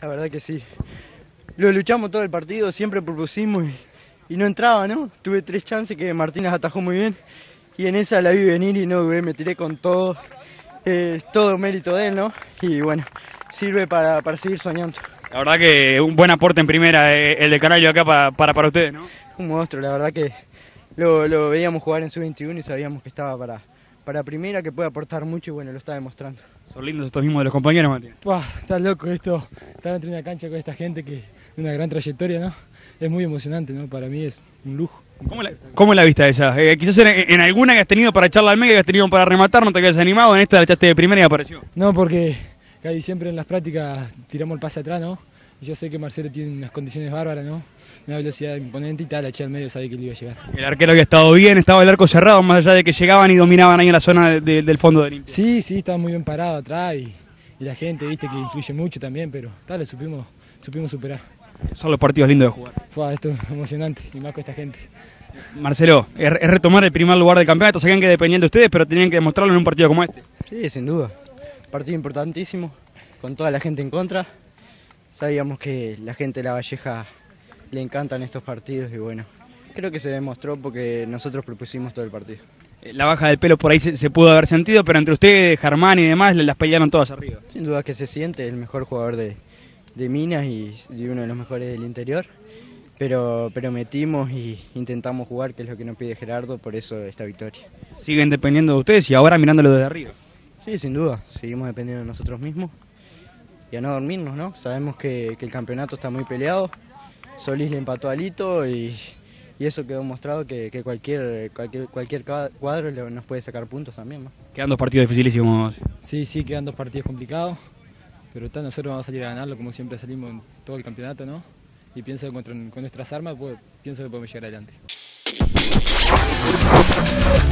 La verdad que sí. Lo luchamos todo el partido, siempre propusimos y no entraba, ¿no? Tuve 3 chances que Martínez atajó muy bien y en esa la vi venir y no dudé, me tiré con todo. Todo mérito de él, ¿no? Y bueno, sirve para seguir soñando. La verdad que un buen aporte en primera el de Canario acá para ustedes, ¿no? Un monstruo, la verdad que lo veíamos jugar en su 21 y sabíamos que estaba para primera, que puede aportar mucho y bueno, lo está demostrando. Son lindos estos mismos de los compañeros, Matías. Está loco esto, estar dentro de una cancha con esta gente que tiene una gran trayectoria, ¿no? Es muy emocionante, ¿no? Para mí es un lujo. ¿Cómo la viste esa? Quizás en alguna que has tenido para echarla al medio, que has tenido para rematar, no te habías animado, en esta la echaste de primera y apareció. No, porque casi siempre en las prácticas tiramos el pase atrás, ¿no? Y yo sé que Marcelo tiene unas condiciones bárbaras, ¿no? Una velocidad imponente y tal, la eché al medio, sabía que le iba a llegar. El arquero había estado bien, estaba el arco cerrado, más allá de que llegaban y dominaban ahí en la zona del fondo del Olimpia. Sí, estaba muy bien parado atrás y la gente, viste, que influye mucho también, pero tal, lo supimos superar. Son los partidos lindos de jugar. Esto es emocionante, y más con esta gente. Marcelo, es retomar el primer lugar del campeonato, sabían que dependían de ustedes, pero tenían que demostrarlo en un partido como este. Sí, sin duda. Partido importantísimo, con toda la gente en contra. Sabíamos que la gente de La Valleja le encantan estos partidos y bueno, creo que se demostró porque nosotros propusimos todo el partido. La baja del pelo por ahí se pudo haber sentido, pero entre ustedes, Germán y demás, las pelearon todas arriba. Sin duda que se siente el mejor jugador de Minas y uno de los mejores del interior. Pero metimos y intentamos jugar, que es lo que nos pide Gerardo, por eso esta victoria. Siguen dependiendo de ustedes y ahora mirándolo desde arriba. Sí, sin duda, seguimos dependiendo de nosotros mismos y a no dormirnos, ¿no? Sabemos que el campeonato está muy peleado, Solís le empató a Lito y eso quedó mostrado que cualquier cuadro nos puede sacar puntos también, ¿no? Quedan 2 partidos dificilísimos. Sí, quedan 2 partidos complicados, pero nosotros vamos a salir a ganarlo como siempre salimos en todo el campeonato, ¿no? Y pienso que con nuestras armas pienso que podemos llegar adelante.